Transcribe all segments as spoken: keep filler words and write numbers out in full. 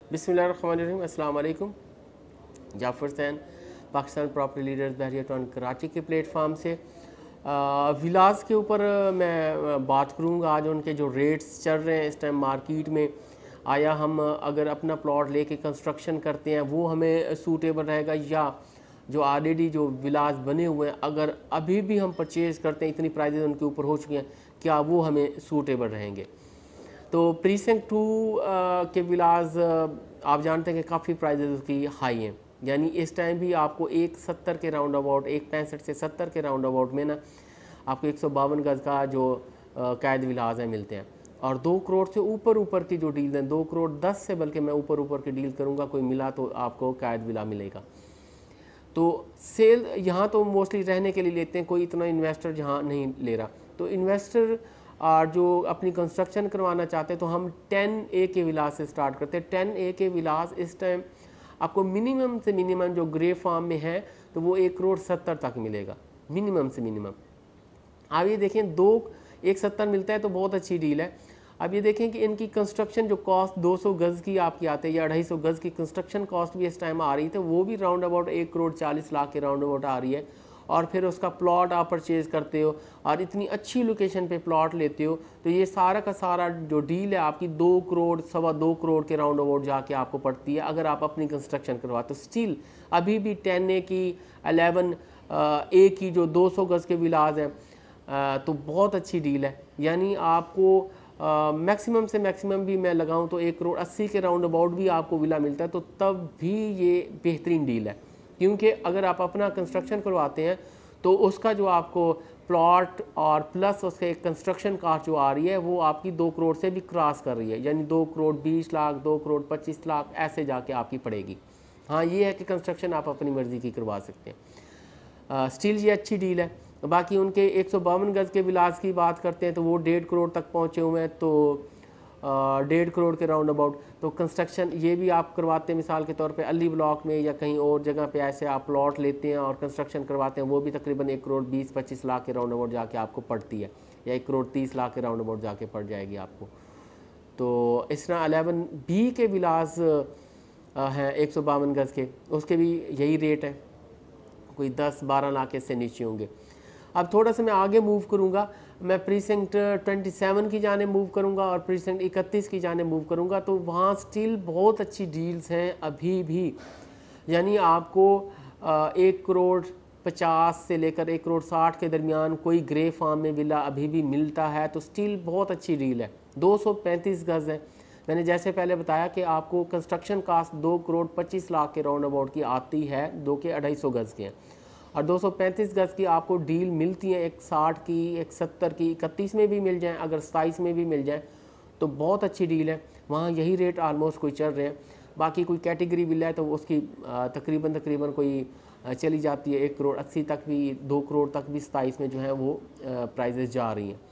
बिस्मिल्लाहिर्रहमानिर्रहीम, अस्सलाम वालेकुम। Jafar Sain, Pakistan property leaders Bahria town Karachi के प्लेटफार्म से विलास के ऊपर मैं बात करूँगा। आज उनके जो रेट्स चल रहे हैं इस टाइम मार्केट में, आया हम अगर अपना प्लॉट लेके कंस्ट्रक्शन करते हैं वो हमें सूटेबल रहेगा, या जो ऑलरेडी जो विलास बने हुए हैं अगर अभी भी हम परचेज़ करते हैं, इतनी प्राइजेज़ उनके ऊपर हो चुकी हैं, क्या वो हमें सूटेबल रहेंगे। तो प्रीसेंट टू के विलास आप जानते हैं कि काफ़ी प्राइजेज़ उसकी हाई हैं, यानी इस टाइम भी आपको एक सत्तर के राउंड अबाउट, एक पैंसठ से सत्तर के राउंड अबाउट में ना आपको एक सौ बावन गज़ का जो कैद विलास है मिलते हैं। और दो करोड़ से ऊपर ऊपर की जो डील हैं, दो करोड़ दस से बल्कि मैं ऊपर ऊपर की डील करूँगा, कोई मिला तो आपको कैद विला मिलेगा। तो सेल यहाँ तो मोस्टली रहने के लिए लेते हैं, कोई इतना इन्वेस्टर यहाँ नहीं ले रहा। तो इन्वेस्टर और जो अपनी कंस्ट्रक्शन करवाना चाहते हैं तो हम टेन ए के विलास से स्टार्ट करते हैं। टेन ए के विलास इस टाइम आपको मिनिमम से मिनिमम जो ग्रे फार्म में है तो वो एक करोड़ सत्तर तक मिलेगा, मिनिमम से मिनिमम। आप ये देखें, दो एक सत्तर मिलता है तो बहुत अच्छी डील है। अब ये देखें कि इनकी कंस्ट्रक्शन जो कॉस्ट दो सौ गज़ की आपकी आती है या ढाई सौ गज़ की कंस्ट्रक्शन कॉस्ट भी इस टाइम आ रही थी, वो भी राउंड अबाउट एक करोड़ चालीस लाख के राउंड अबाउट आ रही है। और फिर उसका प्लॉट आप परचेज़ करते हो और इतनी अच्छी लोकेशन पे प्लॉट लेते हो तो ये सारा का सारा जो डील है आपकी दो करोड़ सवा दो करोड़ के राउंड अबाउट जाके आपको पड़ती है अगर आप अपनी कंस्ट्रक्शन करवाते हो। स्टिल अभी भी टेन ए की अलेवन ए की जो दो सौ गज़ के विलास हैं तो बहुत अच्छी डील है। यानी आपको मैक्सिमम uh, से मैक्सिमम भी मैं लगाऊं तो एक करोड़ अस्सी के राउंड अबाउट भी आपको विला मिलता है, तो तब भी ये बेहतरीन डील है। क्योंकि अगर आप अपना कंस्ट्रक्शन करवाते हैं तो उसका जो आपको प्लॉट और प्लस उसके कंस्ट्रक्शन कास्ट जो आ रही है वो आपकी दो करोड़ से भी क्रॉस कर रही है, यानी दो करोड़ बीस लाख, दो करोड़ पच्चीस लाख ऐसे जाके आपकी पड़ेगी। हाँ, ये है कि कंस्ट्रक्शन आप अपनी मर्ज़ी की करवा सकते हैं। स्टिल ये अच्छी डील है। बाकी उनके एक सौ बावन गज़ के विलास की बात करते हैं तो वो डेढ़ करोड़ तक पहुँचे हुए हैं, तो डेढ़ करोड़ के राउंड अबाउट। तो कंस्ट्रक्शन ये भी आप करवाते हैं, मिसाल के तौर पे अली ब्लॉक में या कहीं और जगह पे ऐसे आप प्लॉट लेते हैं और कंस्ट्रक्शन करवाते हैं, वो भी तकरीबन एक करोड़ बीस पच्चीस लाख के राउंड अबाउट जाके आपको पड़ती है, या एक करोड़ तीस लाख के राउंड अबाउट जाके पड़ जाएगी आपको। तो इस तरह अलेवन बी के विलास हैं एक सौ बावन गज़ के, उसके भी यही रेट है, कोई दस बारह लाख इससे नीचे होंगे। अब थोड़ा सा मैं आगे मूव करूंगा, मैं प्रीसेंट सत्ताईस की जाने मूव करूंगा और प्रीसेंट इकतीस की जाने मूव करूंगा। तो वहाँ स्टिल बहुत अच्छी डील्स हैं अभी भी, यानी आपको एक करोड़ पचास से लेकर एक करोड़ साठ के दरमियान कोई ग्रे फार्म में विला अभी भी मिलता है, तो स्टिल बहुत अच्छी डील है। दो सौ पैंतीस गज़ है, मैंने जैसे पहले बताया कि आपको कंस्ट्रक्शन कास्ट दो करोड़ पच्चीस लाख के राउंड अबाउट की आती है, दो के अढ़ाई सौ गज़ के हैं, और दो सौ पैंतीस गज़ की आपको डील मिलती है, एक साठ की, एक सत्तर की, इकतीस में भी मिल जाए, अगर सताईस में भी मिल जाए तो बहुत अच्छी डील है। वहाँ यही रेट आलमोस्ट कोई चल रहे हैं। बाकी कोई कैटेगरी विला है तो उसकी तकरीबन तकरीबन कोई चली जाती है एक करोड़ अस्सी तक भी, दो करोड़ तक भी सताईस में जो है वो प्राइजेज़ जा रही हैं।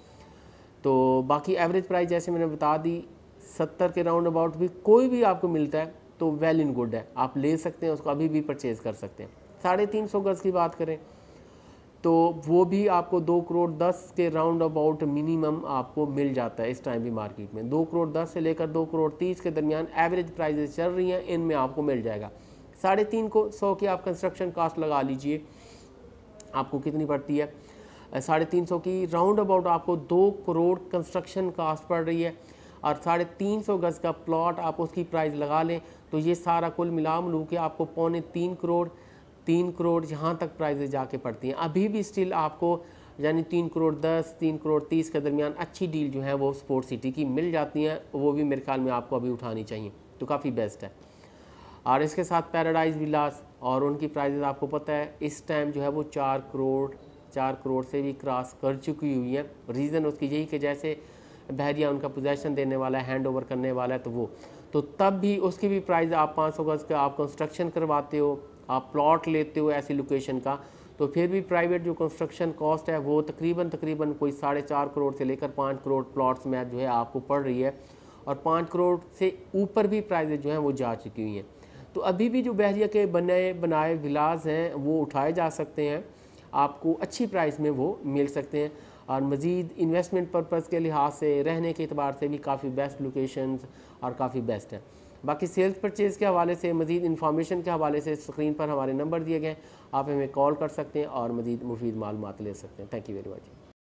तो बाकी एवरेज प्राइस जैसे मैंने बता दी, सत्तर के राउंड अबाउट भी कोई भी आपको मिलता है तो वेल इन गुड है, आप ले सकते हैं, उसको अभी भी परचेज़ कर सकते हैं। साढ़े तीन सौ गज़ की बात करें तो वो भी आपको दो करोड़ दस के राउंड अबाउट मिनिमम आपको मिल जाता है इस टाइम भी मार्केट में। दो करोड़ दस से लेकर दो करोड़ तीस के दरमियान एवरेज प्राइजेस चल रही हैं, इनमें आपको मिल जाएगा। साढ़े तीन को सौ की आप कंस्ट्रक्शन कास्ट लगा लीजिए, आपको कितनी पड़ती है? साढ़े तीन सौ की राउंड अबाउट आपको दो करोड़ कंस्ट्रक्शन कास्ट पड़ रही है, और साढ़े तीन सौ गज़ का प्लॉट आप उसकी प्राइस लगा लें तो ये सारा कुल मिला मिलू के आपको पौने तीन करोड़ तीन करोड़ यहाँ तक प्राइजेज जाके पड़ती हैं अभी भी स्टिल आपको, यानी तीन करोड़ दस तीन करोड़ तीस के दरमियान अच्छी डील जो है वो स्पोर्ट सिटी की मिल जाती हैं, वो भी मेरे ख्याल में आपको अभी उठानी चाहिए, तो काफ़ी बेस्ट है। और इसके साथ पैराडाइज विलास, और उनकी प्राइजेज आपको पता है इस टाइम जो है वो चार करोड़ चार करोड़ से भी क्रॉस कर चुकी हुई है। रीज़न उसकी यही कि जैसे बहरिया उनका पोजेसन देने वाला है, हैंड ओवर करने वाला है, तो वो तो तब भी उसकी भी प्राइस आप पाँच सौ गज़ का आप कंस्ट्रक्शन करवाते हो, आप प्लॉट लेते हो ऐसी लोकेशन का, तो फिर भी प्राइवेट जो कंस्ट्रक्शन कॉस्ट है वो तकरीबन तकरीबन कोई साढ़े चार करोड़ से लेकर पाँच करोड़ प्लॉट्स में जो है आपको पड़ रही है, और पाँच करोड़ से ऊपर भी प्राइजेज जो हैं वो जा चुकी हुई हैं। तो अभी भी जो बहरिया के बने बनाए विलास हैं वो उठाए जा सकते हैं, आपको अच्छी प्राइस में वो मिल सकते हैं, और मज़ीद इन्वेस्टमेंट पर्पज़ के लिहाज से, रहने के अतबार से भी काफ़ी बेस्ट लोकेशंस और काफ़ी बेस्ट है। बाकी सेल्स परचेज़ के हवाले से मज़ीद इन्फॉर्मेशन के हवाले से स्क्रीन पर हमारे नंबर दिए गए, आप हमें कॉल कर सकते हैं और मज़ीद मुफीद मालूमात ले सकते हैं। Thank you very much.